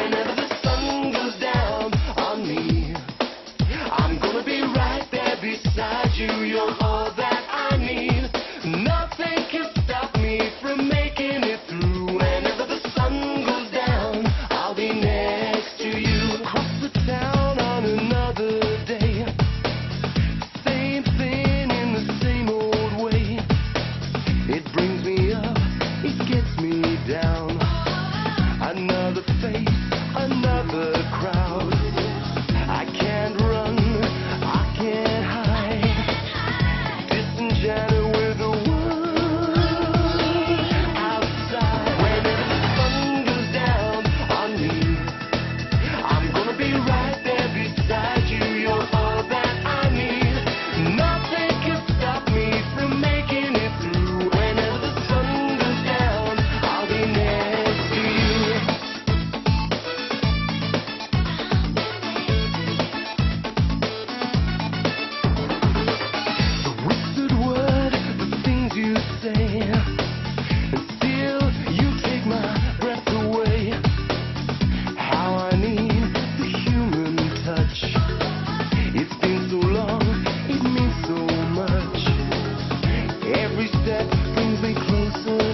Whenever the sun goes down on me, I'm gonna be right there beside you. You're all that I need. Nothing can stop me from making it through. Whenever the sun goes down, I'll be next to you. Across the town on another day, same thing in the same old way. It brings me up, it gets me down. Another face, another crowd. I can't run, I can't hide. Disenchanted with the world outside. Whenever the sun goes down on me, I'm gonna be right there beside you. You're all that I need. Nothing can stop me from making it through. Whenever the sun goes down, I'll be next to you. The whispered word, the things you say, and still you take my breath away. How I need the human touch. It's been so long, it means so much. Every step brings me closer